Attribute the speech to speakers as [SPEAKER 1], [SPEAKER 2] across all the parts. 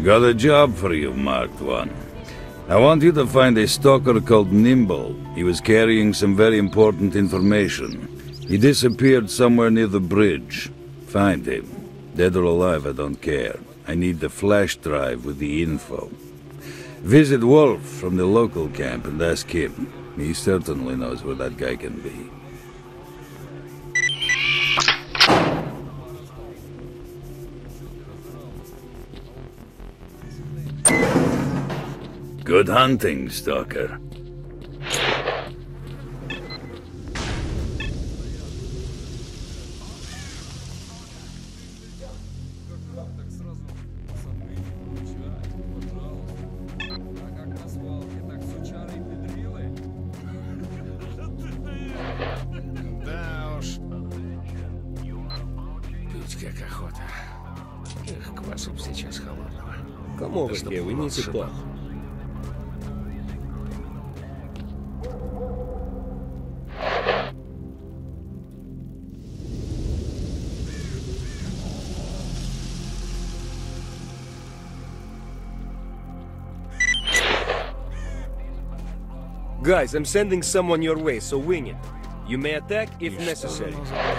[SPEAKER 1] Got a job for you, Marked One. I want you to find a stalker called Nimble. He was carrying some very important information. He disappeared somewhere near the bridge. Find him. Dead or alive, I don't care. I need the flash drive with the info. Visit Wolf from the local camp and ask him. He certainly knows where that guy can be. Good hunting, Stalker.
[SPEAKER 2] Как охота. Эх, квасу б сейчас холодного.
[SPEAKER 3] Come over here, we need to talk. Guys, I'm sending someone your way, so wing it. You may attack if necessary.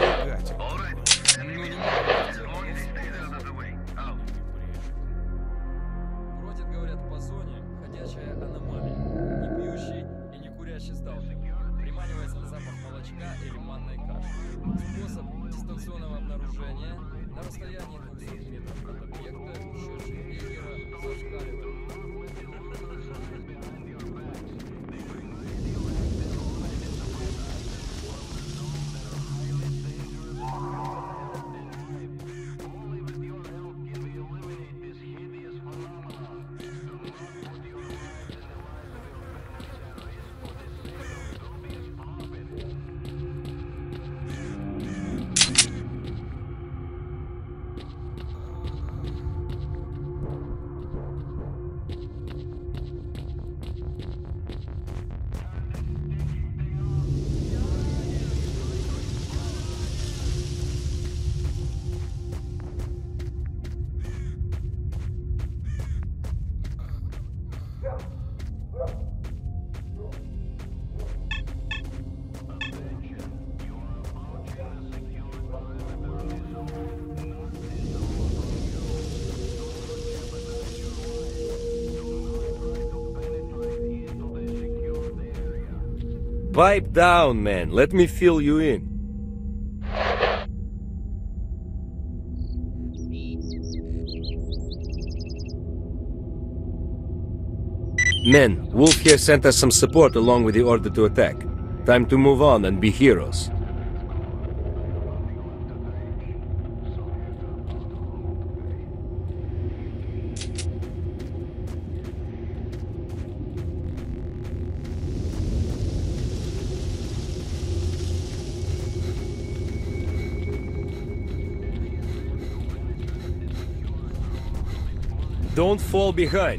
[SPEAKER 4] Бродит, говорят, по зоне ходячая аномалия. Не пьющий и не курящий сталкер. Приманивается на запах молочка или манной каши. Способ дистанционного обнаружения на расстоянии 200 метров от объекта счетчик Гейгера зашкаливает.
[SPEAKER 3] Pipe down, man. Let me fill you in. Men, Wolf here sent us some support along with the order to attack. Time to move on and be heroes. Don't fall behind.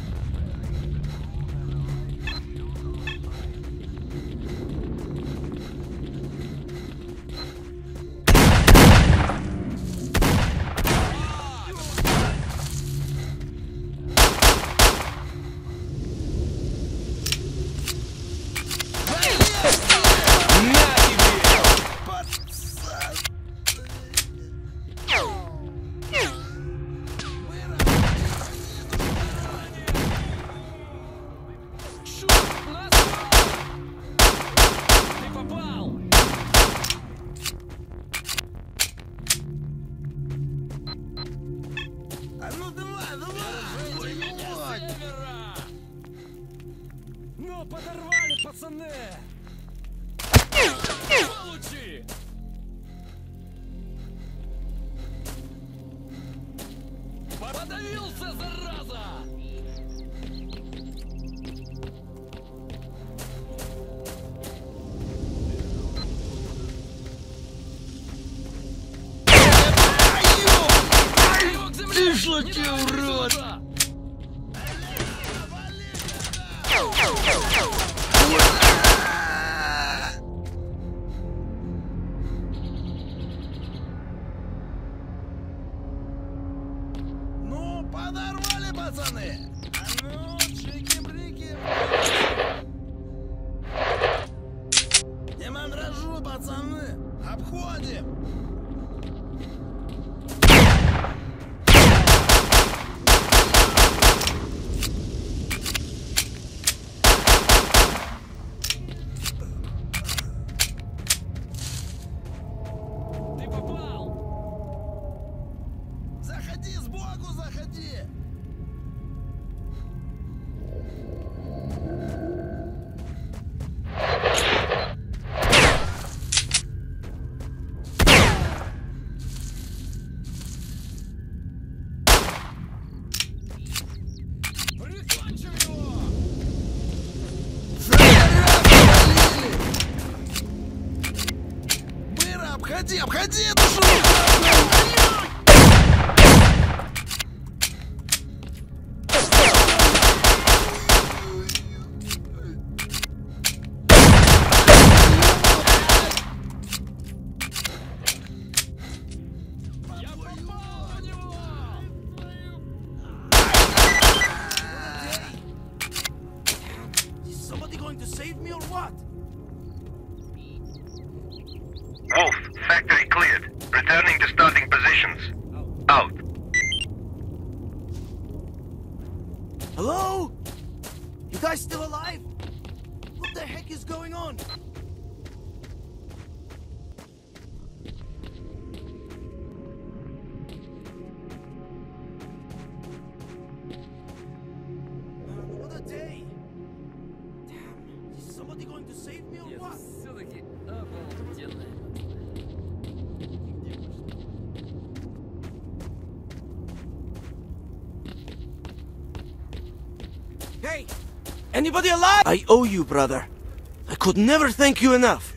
[SPEAKER 4] Подорвали, пацаны! Получи! Подавился, зараза! Ты что, урод!
[SPEAKER 5] Ну, подорвали, пацаны! А ну, чики-брики! Не мандражу, пацаны! Обходим!
[SPEAKER 4] Ты попал!
[SPEAKER 5] Заходи сбоку, заходи! Прикончим его! Быра, обходи, обходи эту шелуху!
[SPEAKER 4] Я попал на него!
[SPEAKER 5] Is somebody going to save me or what?
[SPEAKER 6] Wolf, factory cleared. Returning to starting positions. Out.
[SPEAKER 5] Hello? You guys still alive? What the heck is going on? What a day! Damn, is somebody going to save me or
[SPEAKER 4] Нет,
[SPEAKER 5] what?
[SPEAKER 4] все-таки обалденная.
[SPEAKER 5] Hey! Anybody alive? I owe you, brother. I could never thank you enough.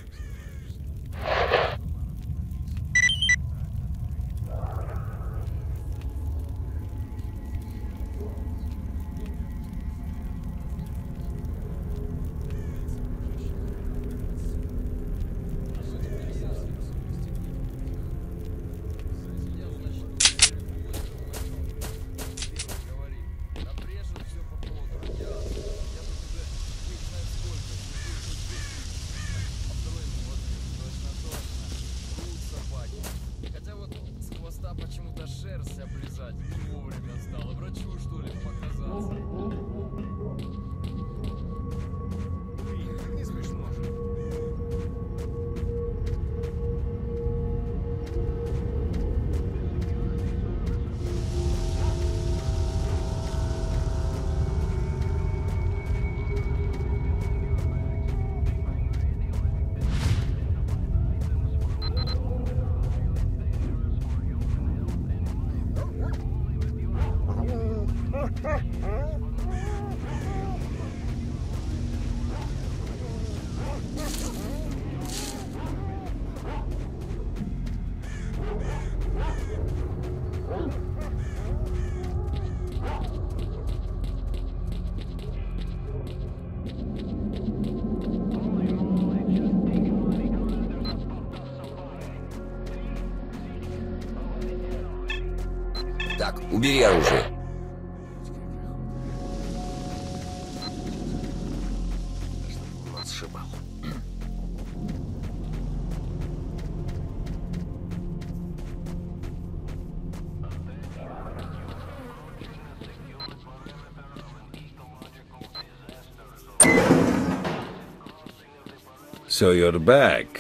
[SPEAKER 4] Обрежут все по ходу. Я тут уже фиг знает сколько. А второй ему вот точно. Рут собаки. Хотя вот с хвоста почему-то шерсть облизать не вовремя стало. Врачу что ли показаться?
[SPEAKER 2] Не смешно же.
[SPEAKER 7] Так, убери оружие.
[SPEAKER 2] Нас сшибал.
[SPEAKER 1] So you're back.